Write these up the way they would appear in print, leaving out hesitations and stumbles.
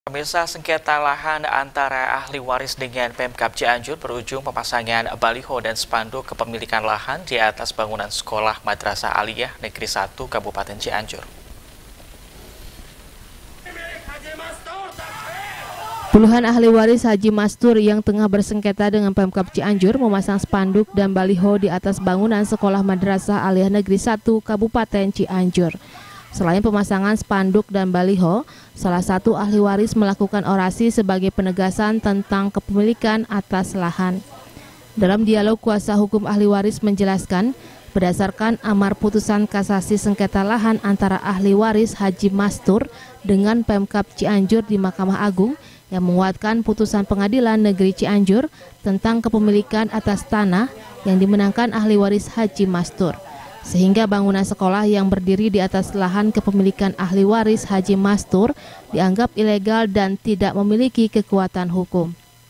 Pemirsa, sengketa lahan antara ahli waris dengan Pemkab Cianjur berujung pemasangan baliho dan spanduk kepemilikan lahan di atas bangunan sekolah Madrasah Aliyah Negeri 1 Kabupaten Cianjur. Puluhan ahli waris Haji Mastur yang tengah bersengketa dengan Pemkab Cianjur memasang spanduk dan baliho di atas bangunan sekolah Madrasah Aliyah Negeri 1 Kabupaten Cianjur. Selain pemasangan spanduk dan baliho, salah satu ahli waris melakukan orasi sebagai penegasan tentang kepemilikan atas lahan. Dalam dialog, kuasa hukum ahli waris menjelaskan, berdasarkan amar putusan kasasi sengketa lahan antara ahli waris Haji Mastur dengan Pemkab Cianjur di Mahkamah Agung yang menguatkan putusan Pengadilan Negeri Cianjur tentang kepemilikan atas tanah yang dimenangkan ahli waris Haji Mastur. Sehingga bangunan sekolah yang berdiri di atas lahan kepemilikan ahli waris Haji Mastur dianggap ilegal dan tidak memiliki kekuatan hukum.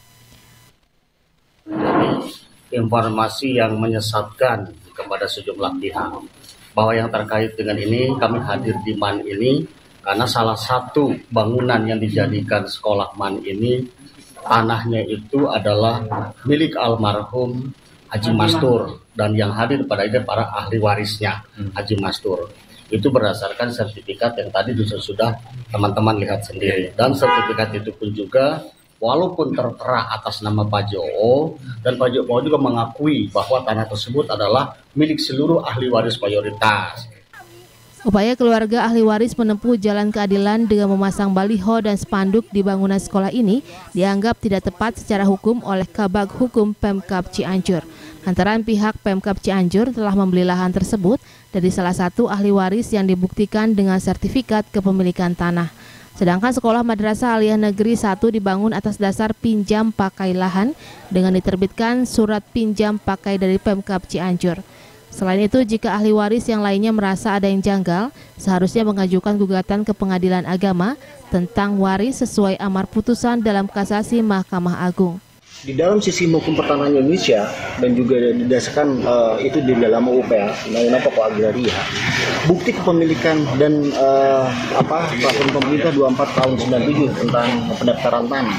Informasi yang menyesatkan kepada sejumlah pihak bahwa yang terkait dengan ini kami hadir di MAN ini karena salah satu bangunan yang dijadikan sekolah MAN ini tanahnya itu adalah milik almarhum Haji Mastur dan yang hadir pada itu para ahli warisnya Haji Mastur. Itu berdasarkan sertifikat yang tadi sudah teman-teman lihat sendiri, dan sertifikat itu pun juga walaupun tertera atas nama Pak Jowo, dan Pak Jowo juga mengakui bahwa tanah tersebut adalah milik seluruh ahli waris mayoritas. Upaya keluarga ahli waris menempuh jalan keadilan dengan memasang baliho dan spanduk di bangunan sekolah ini dianggap tidak tepat secara hukum oleh Kabag Hukum Pemkab Cianjur. Lantaran pihak Pemkab Cianjur telah membeli lahan tersebut dari salah satu ahli waris yang dibuktikan dengan sertifikat kepemilikan tanah. Sedangkan sekolah Madrasah Aliyah Negeri 1 dibangun atas dasar pinjam pakai lahan dengan diterbitkan surat pinjam pakai dari Pemkab Cianjur. Selain itu, jika ahli waris yang lainnya merasa ada yang janggal, seharusnya mengajukan gugatan ke Pengadilan Agama tentang waris sesuai amar putusan dalam kasasi Mahkamah Agung. Di dalam sistem hukum pertanahan Indonesia dan juga didasarkan itu di dalam UPA, Undang-Undang Pokok Agraria, bukti kepemilikan dan peraturan pemerintah 24 tahun 97 tentang pendaftaran tanah.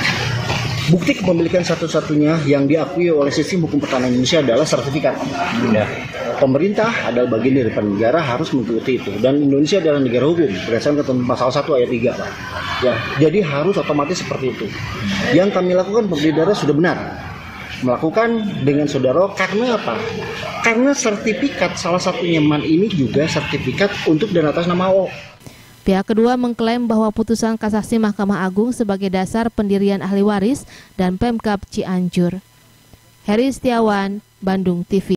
Bukti kepemilikan satu-satunya yang diakui oleh sistem hukum pertanahan Indonesia adalah sertifikat. Ya. Pemerintah adalah bagian dari negara harus mengikuti itu, dan Indonesia adalah negara hukum berdasarkan ketentuan pasal 1 ayat 3, Pak. Ya, jadi harus otomatis seperti itu. Yang kami lakukan Saudara sudah benar. Melakukan dengan saudara karena apa? Karena sertifikat salah satunya MAN ini juga sertifikat untuk dan atas nama O. Pihak kedua mengklaim bahwa putusan kasasi Mahkamah Agung sebagai dasar pendirian ahli waris dan Pemkab Cianjur. Heri Setiawan, Bandung TV.